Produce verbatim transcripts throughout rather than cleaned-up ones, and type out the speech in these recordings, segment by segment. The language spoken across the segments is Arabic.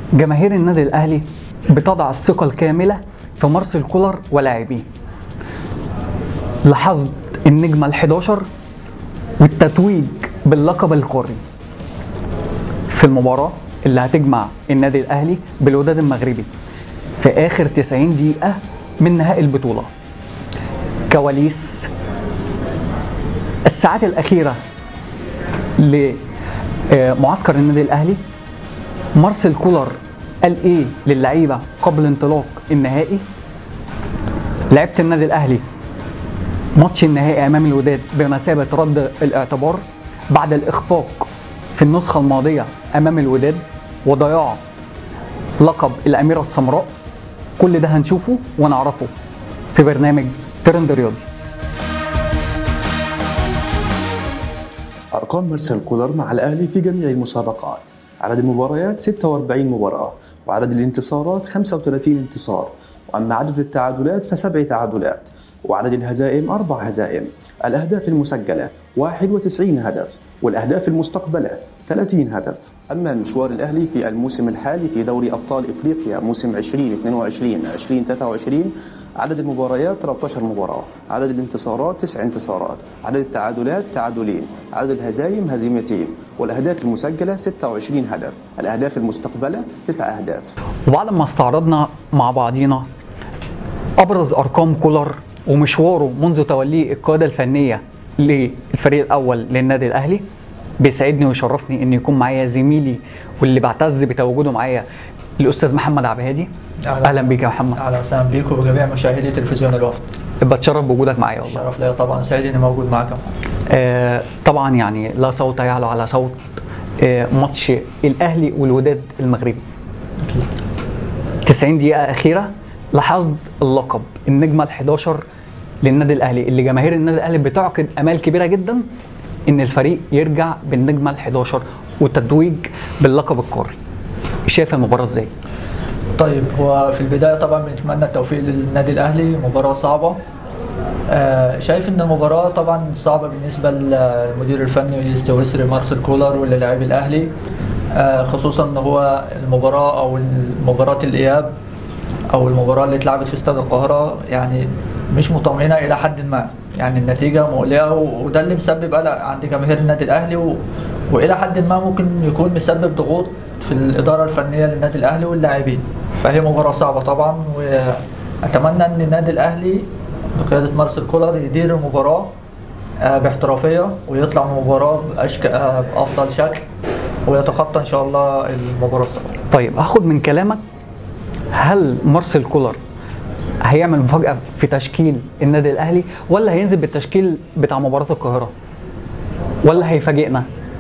جماهير النادي الاهلي بتضع الثقه الكامله في مارسيل كولر ولاعبيه لحصد النجمه الحداشر والتتويج باللقب القاري في المباراه اللي هتجمع النادي الاهلي بالوداد المغربي في اخر تسعين دقيقه من نهائي البطوله. كواليس الساعات الاخيره لمعسكر النادي الاهلي، مارسيل كولر قال ايه للعيبه قبل انطلاق النهائي. لعيبه النادي الاهلي ماتش النهائي امام الوداد بمثابه رد الاعتبار بعد الاخفاق في النسخه الماضيه امام الوداد وضياع لقب الاميره السمراء. كل ده هنشوفه ونعرفه في برنامج ترند رياضي. أرقام مارسيل كولر مع الأهلي في جميع المسابقات: عدد المباريات ستة وأربعين مباراة، وعدد الانتصارات خمسة وثلاثين انتصار، وأما عدد التعادلات فسبع تعادلات، وعدد الهزائم أربع هزائم. الأهداف المسجلة واحد وتسعين هدف، والأهداف المستقبلة ثلاثين هدف. أما مشوار الأهلي في الموسم الحالي في دوري أبطال إفريقيا موسم عشرين اثنين وعشرين عشرين ثلاثة وعشرين، عدد المباريات ثلاثة عشر مباراة، عدد الانتصارات تسع انتصارات، عدد التعادلات تعادلين، عدد الهزائم هزيمتين، والأهداف المسجلة ستة وعشرين هدف، الأهداف المستقبلة تسع أهداف. وبعد ما استعرضنا مع بعضينا أبرز أرقام كولر ومشواره منذ توليه القيادة الفنية للفريق الأول للنادي الأهلي، بيسعدني ويشرفني ان يكون معايا زميلي واللي بعتز بتواجده معايا الاستاذ محمد عبد الهادي. اهلا بيك يا محمد. اهلا وسهلا بيك وبجميع مشاهدي تلفزيون الوفد. بتشرف بوجودك معايا والله. شرف ليا طبعا، سعيد اني موجود معاك. آه طبعا يعني لا صوت يعلو على صوت آه ماتش الاهلي والوداد المغربي. تسعين دقيقه اخيره لحصد اللقب النجمه الحداشر للنادي الاهلي، اللي جماهير النادي الاهلي بتعقد امال كبيره جدا ان الفريق يرجع بالنجمه الحداشر والتتويج باللقب القاري. شايف المباراه ازاي؟ طيب، هو في البدايه طبعا بنتمنى التوفيق للنادي الاهلي. مباراه صعبه. آه شايف ان المباراه طبعا صعبه بالنسبه للمدير الفني السويسري مارسيل كولر وللاعبي الاهلي، آه خصوصا ان هو المباراه او مباراه الاياب او المباراه اللي اتلعبت في استاد القاهره يعني مش مطمئنه الى حد ما، يعني النتيجه مقلقه، وده اللي مسبب قلق عند جماهير النادي الاهلي، و... والى حد ما ممكن يكون مسبب ضغوط في الاداره الفنيه للنادي الاهلي واللاعبين. فهي مباراه صعبه طبعا، واتمنى ان النادي الاهلي بقياده مارسيل كولر يدير المباراه باحترافيه ويطلع من المباراه بأشك... بافضل شكل ويتخطى ان شاء الله المباراه الصعبه. طيب هاخد من كلامك، هل مارسيل كولر هيعمل مفاجأة في تشكيل النادي الأهلي، ولا هينزل بالتشكيل بتاع مباراة القاهرة، ولا هيفاجئنا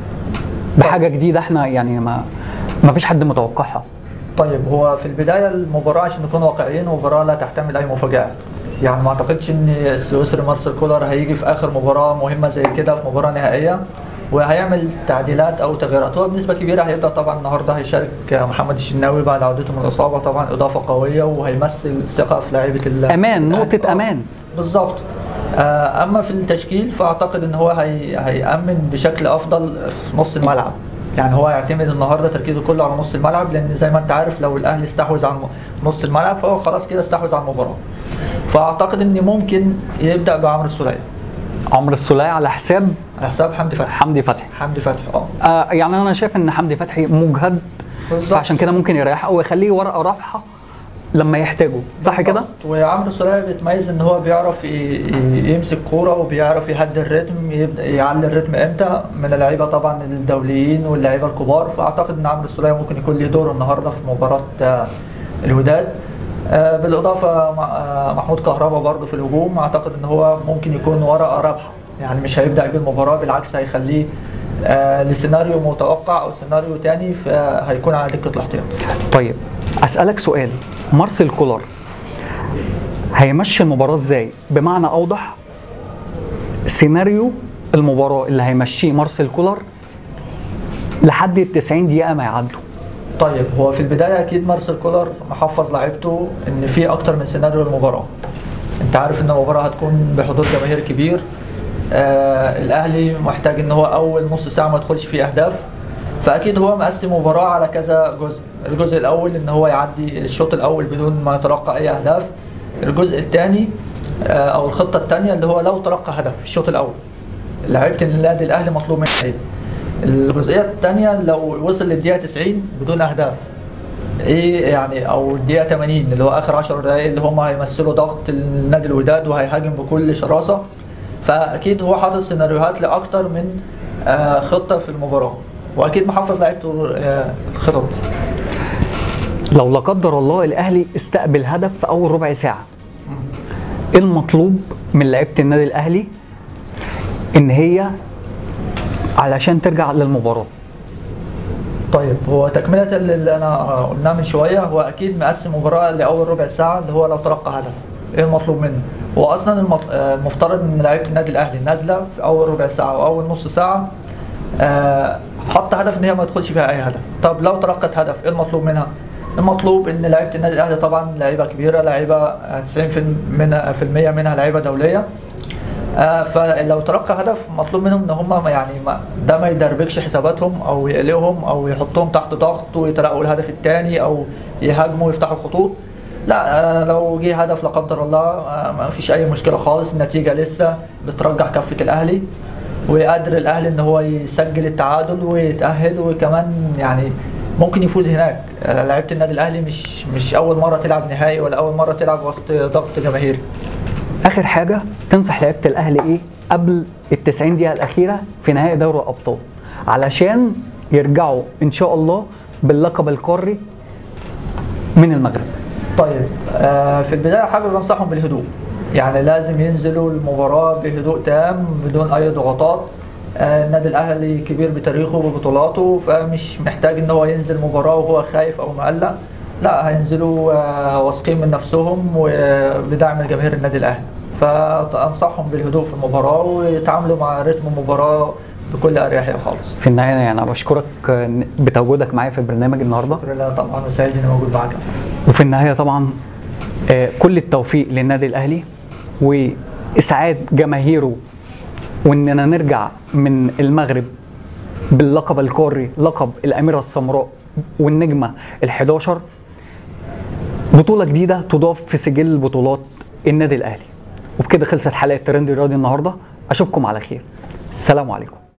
بحاجة جديدة احنا يعني ما ما فيش حد متوقعها؟ طيب، هو في البداية المباراة عشان نكون واقعيين مباراة لا تحتمل أي مفاجآت، يعني ما أعتقدش إن السويسري مارسيل كولر هيجي في آخر مباراة مهمة زي كده في مباراة نهائية وهيعمل تعديلات او تغييرات. هو بنسبه كبيره هيبدا طبعا النهارده هيشارك محمد الشناوي بعد عودته من الاصابه، طبعا اضافه قويه وهيمثل ثقه في لعيبه امان، نقطه امان بالظبط. اما في التشكيل فاعتقد ان هو هي هيامن بشكل افضل في نص الملعب، يعني هو هيعتمد النهارده تركيزه كله على نص الملعب، لان زي ما انت عارف لو الاهلي استحوذ على نص الملعب فهو خلاص كده استحوذ على المباراه. فاعتقد ان ممكن يبدا بعمرو السولية. عمرو السولية على حساب على حساب حمدي فتحي. حمدي فتحي حمدي فتحي اه آه يعني انا شايف ان حمدي فتحي مجهد، فعشان كده ممكن يريح او يخليه ورقه رابحه لما يحتاجه، صح كده؟ وعمرو السولية بيتميز ان هو بيعرف يمسك كوره وبيعرف يهدي الريتم، يعلي الريتم امتى من اللعيبه طبعا الدوليين واللعيبه الكبار. فاعتقد ان عمرو السولية ممكن يكون له دور النهارده في مباراه الوداد. بالاضافه محمود كهربا برضه في الهجوم، اعتقد ان هو ممكن يكون ورقه رابحه، يعني مش هيبدا بالمباراه، بالعكس هيخليه آه لسيناريو متوقع او سيناريو تاني فهيكون على دكه الاحتياط. طيب اسالك سؤال، مارسيل كولر هيمشي المباراه ازاي؟ بمعنى اوضح، سيناريو المباراه اللي هيمشيه مارسيل كولر لحد ال تسعين دقيقه ما يعدوا. طيب، هو في البدايه اكيد مارسيل كولر محفظ لاعيبته ان في اكتر من سيناريو المباراه. انت عارف ان المباراه هتكون بحضور جماهير كبير. آه الاهلي محتاج ان هو اول نص ساعه ما يدخلش فيه اهداف، فاكيد هو مقسم مباراه على كذا جزء. الجزء الاول ان هو يعدي الشوط الاول بدون ما يتلقى اي اهداف. الجزء الثاني او الخطه الثانيه اللي هو لو تلقى هدف في الشوط الاول لعيبه النادي الاهلي مطلوب منها ايه. الجزئيه الثانيه لو وصل للدقيقه تسعين بدون اهداف ايه يعني، او الدقيقه ثمانين اللي هو اخر عشر دقائق اللي هم هيمثلوا ضغط النادي الوداد وهيهاجم بكل شراسه. فاكيد هو حاطط سيناريوهات لاكتر من خطه في المباراه، واكيد محفظ لعيبته الخطط. لو لا قدر الله الاهلي استقبل هدف في اول ربع ساعه، ايه المطلوب من لعيبه النادي الاهلي ان هي علشان ترجع للمباراه؟ طيب هو تكمله اللي انا قلناه من شويه، هو اكيد مقسم مباراه لاول ربع ساعه اللي هو لو تلقى هدف ايه المطلوب منه. هو اصلا المفترض ان لعيبه النادي الاهلي نازله في اول ربع ساعه واول نص ساعه حط هدف ان هي ما تدخلش فيها اي هدف. طب لو تلقت هدف ايه المطلوب منها؟ المطلوب ان لعيبه النادي الاهلي طبعا لعيبه كبيره، لعيبه تسعين بالمية منها لعيبه دوليه، فلو تلقى هدف مطلوب منهم ان هم يعني ما ده ما يدربكش حساباتهم او يقلقهم او يحطهم تحت ضغط ويتلقوا الهدف الثاني او يهاجموا ويفتحوا الخطوط. لا، لو جه هدف لا قدر الله ما فيش اي مشكله خالص، النتيجه لسه بترجح كفه الاهلي وقادر الاهلي ان هو يسجل التعادل ويتاهل، وكمان يعني ممكن يفوز هناك. لعيبه النادي الاهلي مش مش اول مره تلعب نهائي ولا اول مره تلعب وسط ضغط جماهيري. اخر حاجه تنصح لعيبه الاهلي ايه قبل ال تسعين دقيقه الاخيره في نهائي دوري الابطال علشان يرجعوا ان شاء الله باللقب القاري من المغرب؟ طيب آه في البدايه حابب انصحهم بالهدوء، يعني لازم ينزلوا المباراه بهدوء تام بدون اي ضغوطات. آه النادي الاهلي كبير بتاريخه وبطولاته، فمش محتاج ان هو ينزل مباراه وهو خايف او مقلق، لا هينزلوا آه واثقين من نفسهم وبدعم جماهير النادي الاهلي. فانصحهم بالهدوء في المباراه ويتعاملوا مع رتم المباراه بكل اريحيه خالص. في النهايه يعني انا بشكرك بتواجدك معايا في البرنامج النهارده. شكرا لله طبعا، وسعيد اني موجود معاك. وفي النهايه طبعا كل التوفيق للنادي الاهلي واسعاد جماهيره، واننا نرجع من المغرب باللقب القاري، لقب الاميره السمراء والنجمه الحداشر، بطوله جديده تضاف في سجل بطولات النادي الاهلي. وبكده خلصت حلقه ترند الرياضي النهارده، اشوفكم على خير، السلام عليكم.